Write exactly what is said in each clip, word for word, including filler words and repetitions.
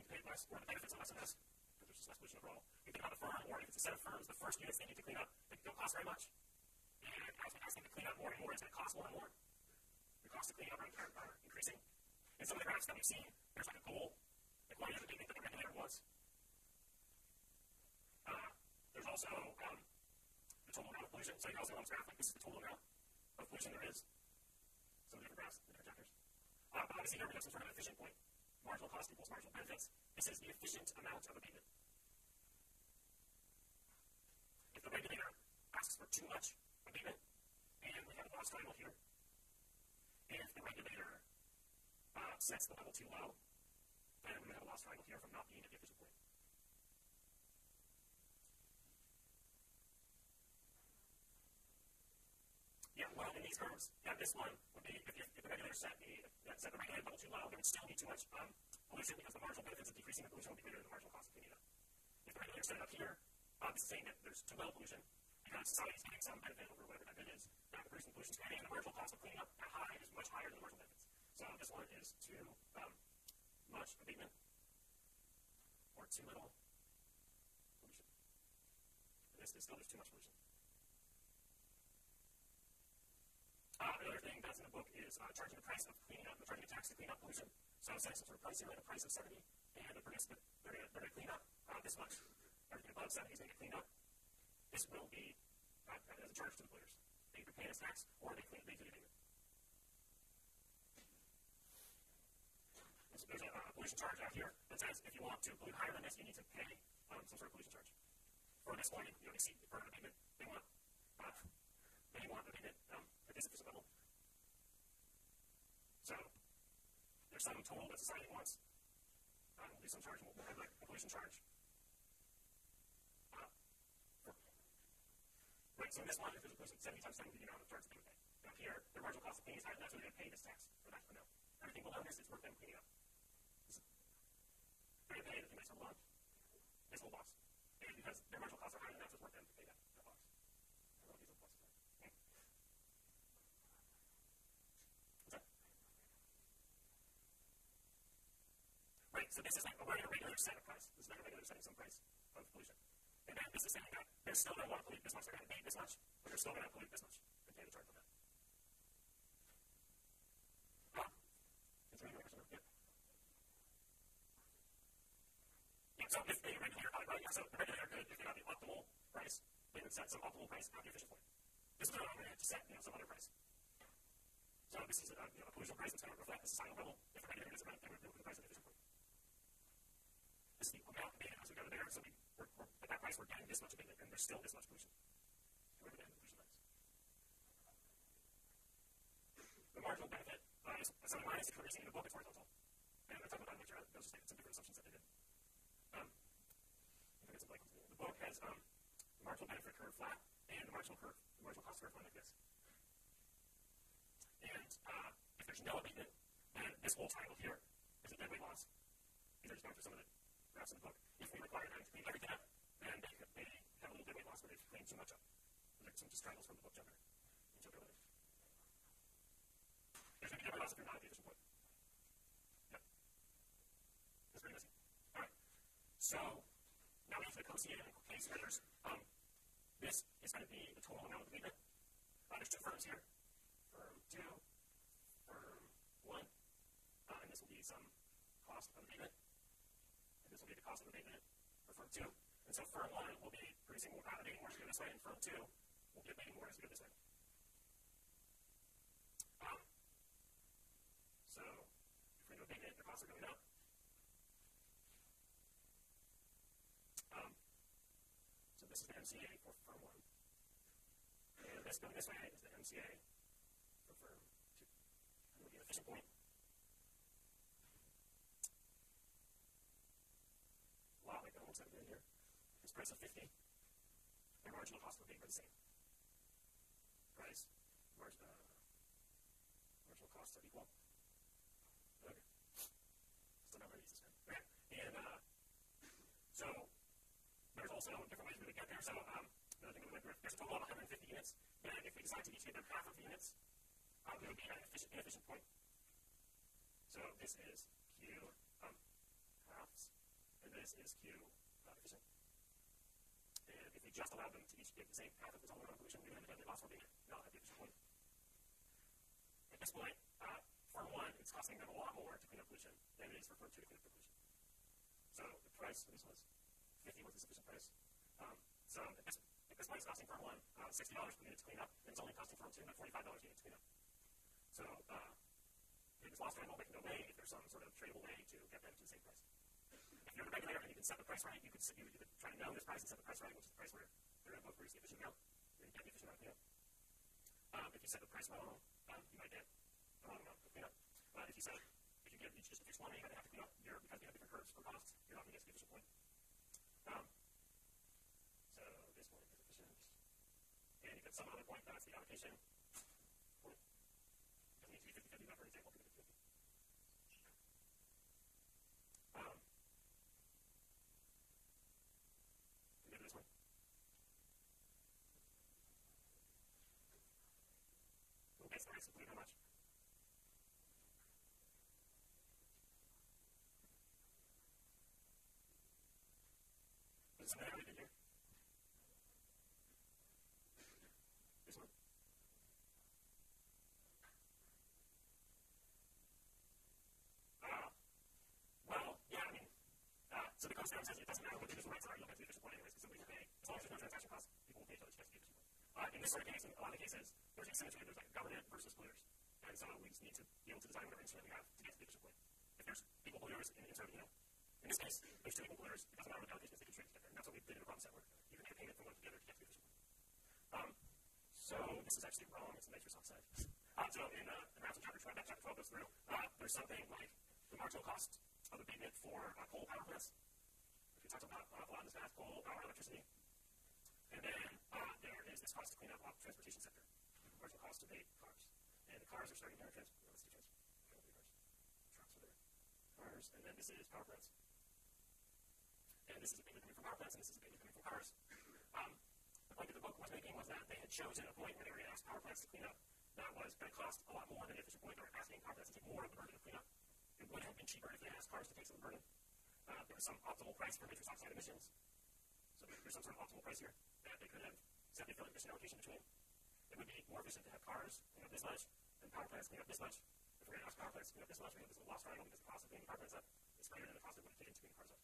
pay less, or the benefits are less and less, because there's just less pollution overall. You think about the firm, or if it's a set of firms, the first units they need to clean up, they don't cost very much. And as, as they clean up more and more, it's going to cost more and more. The cost to clean up are, are, are increasing. In some of the graphs that we've seen, there's like a goal, the quantity of abatement that the regulator wants. Uh, there's also um, the total amount of pollution. So you can also on this graph, like this is the total amount of pollution there is. Some different graphs, different chapters. Uh, but obviously here we have some sort of efficient point. Marginal cost equals marginal benefits. This is the efficient amount of abatement. If the regulator asks for too much abatement, and we have a loss triangle here, and if the regulator uh, sets the level too low, then we have a loss triangle here from not being at the efficient point. Yeah, well, in these terms, yeah, this one would be if, if, if the regulator set the uh, set the regulated level too low, there would still be too much um, pollution because the marginal benefits of decreasing the pollution will be greater than the marginal cost of cleaning it up. If the regulator set it up here, um, this is saying that there's too little pollution because society is getting some benefit over whatever that bit is. Now, the pollution is spreading, and the marginal cost of cleaning up that high is much higher than the marginal benefits. So this one is too um, much abatement or too little pollution. And this is still there's too much pollution. Uh, another thing that's in the book is uh, charging the price of cleaning up, charging a tax to clean up pollution. So setting some sort of price here, like a price of seventy, and the produce that they're going to clean up uh, this much. Everything above seventy is going to get cleaned up. This will be uh, as a charge to the polluters. They either pay as tax or they clean, they do the abatement. There's a uh, pollution charge out here that says if you want to pollute higher than this, you need to pay um, some sort of pollution charge. For this one, you know, they see for an abatement, they want uh, they want abatement um, at this efficient level. So there's some total that society wants. Um, we'll do some charge. We'll have like a pollution charge. Uh, for, right. So in this one, if there's a pollution seventy times seventy, you know how much charge they would pay. Now here, their marginal cost of cleaning is higher. That's what they're going to pay this tax for that amount. Everything below this is worth them cleaning up. They're going to pay the next level on this whole box. And because their marginal costs are higher, that's what's worth them to pay that, that box. I don't know what these little boxes are. Okay. What's that? Right, so this is like a regular set of price. This is like a regular setting some price of pollution. And then this is saying that they're still going to want to pollute this much, they're going to pay this much, but they're still going to pollute this much and pay the charge for that. So if the regulator got it right, yeah, so the regulator could, if they got the optimal price, they would set some optimal price at the efficient point. This is not going to set, you know, some other price. So this is a, you know, a pollution price that's going to reflect the societal level. If the regulator gets it right, then we're doing the price at the efficient point. This is the amount of data as we go to there, so we, we're, we're, at that price we're getting this much abatement, and there's still this much pollution. Wherever the end of the pollution lies. The marginal benefit uh, is something minus if you're racing in the book, it's horizontal. And I talked about that in lecture, those just some different assumptions that they did. Um, the book has um, the marginal benefit curve flat and the marginal curve, the marginal cost curve going like this. And uh, if there's no abatement, then this whole triangle here is a dead weight loss. These are just going through some of the graphs in the book. If we require them to clean everything up, then they, they have a little dead weight loss where they've cleaned too much up. Those are some just triangles from the book chapter. There's going to be dead weight loss if you're not at the efficient point. Yep. That's pretty messy. All right. So now we have the cosine and case measures. Um, this is going to be the total amount of abatement. Uh, there's two firms here. Firm two, firm one. Uh, and this will be some cost of abatement. And this will be the cost of abatement for firm two. And so firm one will be producing more, uh, abating more as we go this way, and firm two will be abating more as we go this way. Um, so if we do abatement, the costs are going up. Um, so this is the M C A for firm one. And this going this way is the M C A for firm two. And we'll be an efficient point. Wow, like that looks like good here. This price of fifty. And marginal cost of abatement are the same. Price, mar uh, marginal costs are equal. Okay. Still not very easy to spend. Okay. And uh, so there's also different ways we would get there. So um, another thing we went through, there's a total of one hundred fifty units. And if we decide to each give them half of the units, um, it would be an efficient, inefficient point. So this is Q um, halves this is Q uh, efficient. And if we just allowed them to each give the same path of the total amount of pollution, we would have the loss for being not at the efficient point. At this point, uh, farm one, it's costing them a lot more to clean up pollution than it is for farm two to clean up the pollution. So the price for this was fifty was the sufficient price. Um, so at this, at this point, it's costing farm one uh, sixty dollars per unit to clean up, and it's only costing farm two about forty-five dollars a unit to clean up. So uh, if it's lost time, they can go away if there's some sort of tradable way to get them to the same price. If you're the regulator and you can set the price right, you could, you, you could try to know this price and set the price right, which is the price where they're going to both produce the efficient amount, and you get the efficient amount of cleanup. Um, if you set the price wrong, um, you might get the wrong amount of cleanup. Uh, if you set, if you give each just a fixed one, you're going to have to clean up your, because you have different curves for costs, you're not going to get to the efficient point. Um, so this point is efficient, and you get some other point, that's the allocation point. It doesn't need to be fifty fifty, but for example, fifty fifty. Um, maybe this one. Who gets the rights to pollution how much? This is something I already did here. This one. Uh, well, yeah, I mean, uh, so the cost down says it doesn't matter what the usual rights are, you'll get to the efficient point anyways, because somebody will pay. As long as there's no transaction costs, people will pay until it gets to the efficient point. Uh, in this sort of case, in a lot of the cases, there's asymmetry, there's like government versus polluters. And so we just need to be able to design whatever instrument we have to get to the efficient point. If there's equal polluters in, in sort of, you know, in this case, there's two equal polluters, it doesn't matter what the allocation is, they contribute to get there. And that's what we did in the problem set where you can make a payment from one together to get to the efficient point. Um, so this is actually wrong, it's a nitrous oxide. Uh, so in uh, the math in chapter twelve, that chapter twelve goes through, uh, there's something like the marginal cost of abatement for uh, coal power plants, which we talked about uh, a lot in this math, coal, power, electricity. And then uh, there is this cost to clean up off the transportation sector, marginal cost to abate cars. And the cars are starting here, trans- let's see, trans- cars, trucks, whatever. Cars, and then this is power plants. And this is abatement coming from power plants, and this is abatement coming from cars. Um, the point that the book was making was that they had chosen a point where they were going to ask power plants to clean up that was going to cost a lot more than the efficient point. They were asking power plants to take more of the burden to clean up. It would have been cheaper if they asked cars to take some of the burden. Uh, there was some optimal price for nitrous oxide emissions. So there's some sort of optimal price here that they could have set the efficient allocation between. It would be more efficient to have cars clean up this much and power plants clean up this much. If we're going to ask power plants to clean up this much, we have this little loss triangle because the cost of cleaning the power plants up is greater than the cost of what it takes to clean the cars up.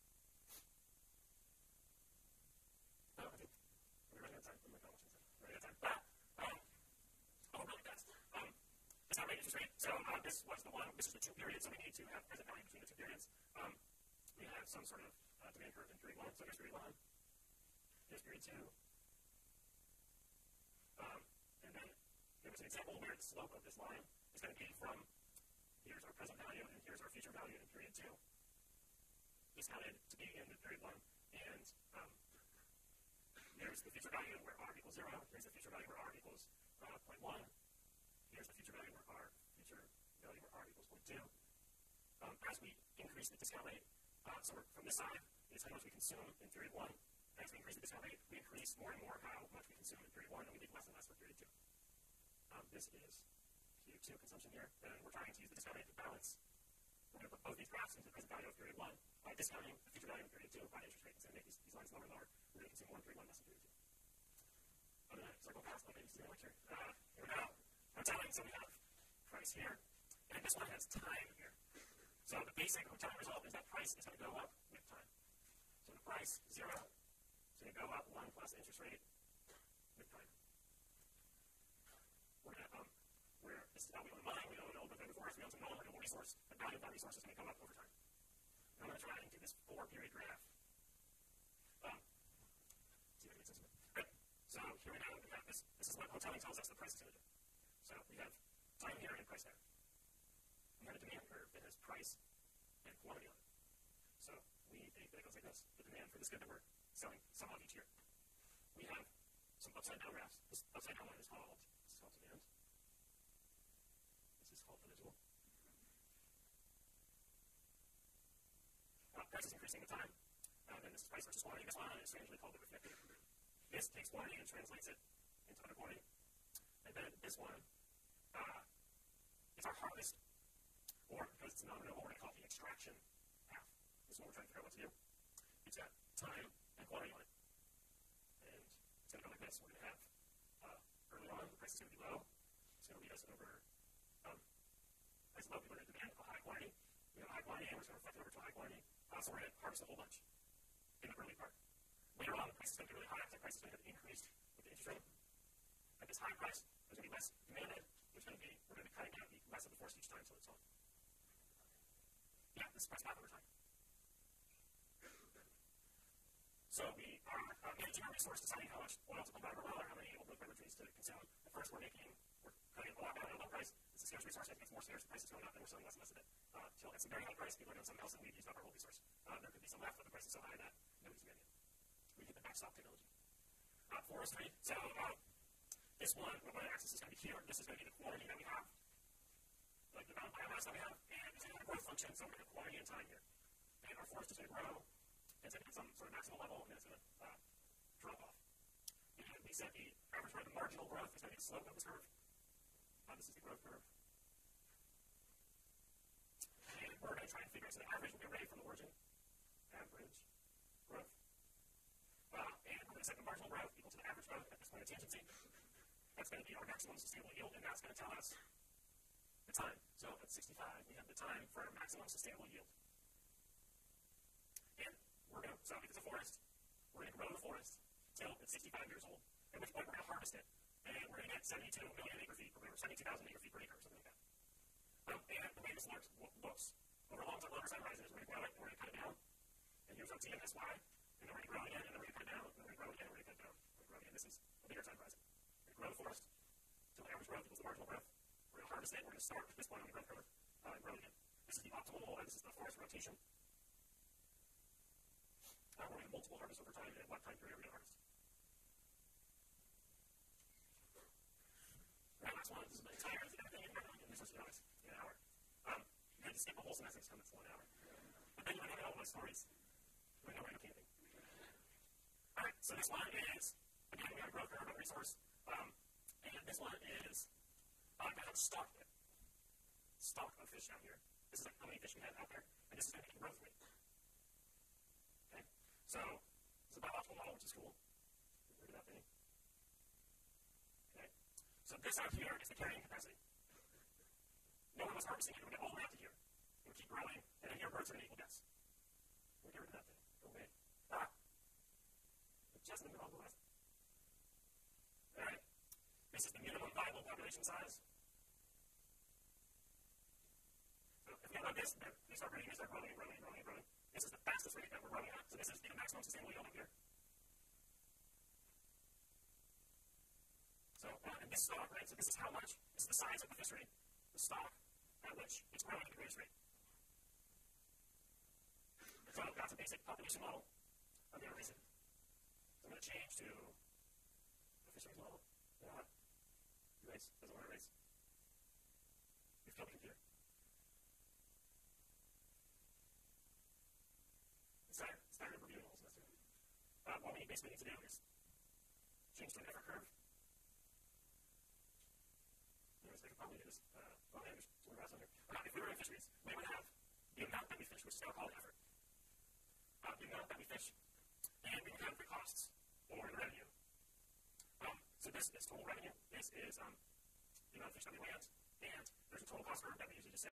Oh, I think we're running out of time. Oh my god, what's inside? We're running out of time. But, um, oh, really fast. Um, it's not rate interest rate. So uh, this was the one, this is the two periods, so we need to have present value between the two periods. Um, we have some sort of uh, demand curve in period one. So here's period one, here's period two. Um, and then there was an example where the slope of this line is going to be from here's our present value and here's our future value in period two, discounted to be in the period one. And um, there's the future value where r equals zero. Here's the future value where r equals uh, zero point one. Here's the future value where r future value where r equals zero point two. Um, as we increase the discount rate, uh, so we're, from this side is how much we consume in period one. As we increase the discount rate, we increase more and more how much we consume in period one, and we leave less and less for period two. Um, this is Q two consumption here, and we're trying to use the discount rate to balance. We're going to put both these graphs into the present value of period one by discounting the future value of period two by interest rates and make these, these lines lower and lower. We're going to consume more in period one, less in period two. Other than that, circle past, okay, you see the lecture. Uh, here we go. Hoteling, so we have price here, and this one has time here. So the basic hoteling result is that price is going to go up with time. So the price, zero, is going to go up one plus the interest rate with time. We're going to, um, we're, this is how we own money, we own an old before us, we own some non-renewable resource, the value of that resource is going to go up over time. And I'm going to try and do this four-period graph. Um, see if it makes sense of it. Great. So here we go, we have this, this is what hoteling tells us the price is going to do. So we have time here and price there. We have a demand curve that has price and quantity on it. So we think that it goes like this, the demand for this good that we're selling some of each year. We have some upside down graphs. This upside down one is called, this is called demand. This is called the visual. Uh, price is increasing with time. Uh, then this is price versus quantity. This one is strangely called the reflected. This takes quantity and translates it into other quantity. And then this one uh, is our harvest, or because it's non-renewable, we're going to call it the extraction path. This is what we're trying to figure out what to do. it's got time and quantity on it. And it's going to go like this. We're going to have, uh, early on, the price is going to be low. It's going to lead us over, um, price is low, people are going to demand a high quantity. We have a high quantity, and we're just going to reflect it over to a high quantity. Uh, so we're going to harvest a whole bunch in the early part. Later on, the price is going to be really high, because the price is going to get increased with the interest rate. At this high price, there's going to be less demanded. There's going to be, we're going to be cutting down the less of the force each time until it's on. Yeah, this is price back over time. So we are uh, managing our resource, deciding how much oil to pump out of our well or how many old wood fiber trees to consume. At first, we're making, we're cutting a lot down at a low price. It's a scarce resource. As it gets more scarce, the price is going up, and we're selling less and less of it. Uh, until it's a very high price, people are doing something else, and we've used up our whole resource. Uh, there could be some left, but the price is so high that nobody's getting it. We hit the backstop technology. Uh, forestry. So uh, this one, what my axis is going to be here. This is going to be the quantity that we have, like the amount of biomass that we have, and it's going to have a growth function, so we're going to have quantity and time here. And our forest is going to grow. It's going to hit some sort of maximal level, and then it's going to uh, drop off. And we said the average rate of marginal growth is going to be the slope of this curve. Uh, this is the growth curve. And we're going to try and figure out, so the average will be arrayed from the origin. Average growth. Uh, and we're going to set the marginal growth equal to the average growth at this point of tangency. That's going to be our maximum sustainable yield, and that's going to tell us the time. So at sixty-five, we have the time for our maximum sustainable yield. And we're going to, so if it's a forest, we're going to grow the forest till it's sixty-five years old, at which point we're going to harvest it, and we're going to get seventy-two million acre feet, or whatever, seventy-two thousand acre feet per acre, or something like that. Um, and the way this looks, looks over a long time, longer time horizon is we're going to grow it, and we're going to cut it down, and here's our T and S Y, and then we're going to grow it again, and then we're going to cut it down, and then we're going to grow it again, and we're going to cut it down, we're going to grow it again. This is a bigger time horizon. We're going to grow the forest till the average growth equals the marginal growth. We're going to harvest it, we're going to start at this point on the growth curve, uh, and grow it again. This is the optimal, and this is the forest rotation. Uh, we're going to multiple harvests over time, and at what time period are we going to harvest? Right, last one. This is the entire everything in everything in resource economics in an hour. Um, you had to skip a whole semester to come to one hour. But then you might have all those stories. We know we're going to anything. Alright, so this one is, again, we have a growth curve of a resource. Um, and this one is, uh, going to have a stock there. Stock of fish down here. This is like how many fish we have out there. And this is going to be the growth rate. Okay? So, this is a biological model, which is cool. Look at that thing. Okay? So this out here is the carrying capacity. No one was harvesting it. It would get all the way out to here. It would keep growing, and then here birds are going to equal deaths. We'll get rid of that thing. Go away. Ah! Just in the middle of the list. Alright. This is the minimum viable population size. So if we have like this, they start growing, they start growing, and growing, and growing, and growing. This is the fastest rate that we're growing at. So this is the maximum sustainable yield up here. So, uh, and this stock, right, so this is how much, this is the size of the fishery, the stock at which it's growing at the greatest rate. So that's a basic population model. I'm going to erase it. So I'm going to change to the fisheries model. You know what? Erase. Doesn't want to erase. We've killed the computer. It's tired. It's tired of reviewing the whole semester. Uh, what we basically need to do is change to an effort curve. Anyways, I could probably do this. Uh, oh, yeah, there's some grass on here. Uh, if we were in fisheries, we would have the amount that we fish, which is now called effort. Uh, the amount that we fish, and we would have the costs or the revenue. Um, so this is total revenue. This is um, the amount of fish that we land, and there's a total cost curve that we usually just say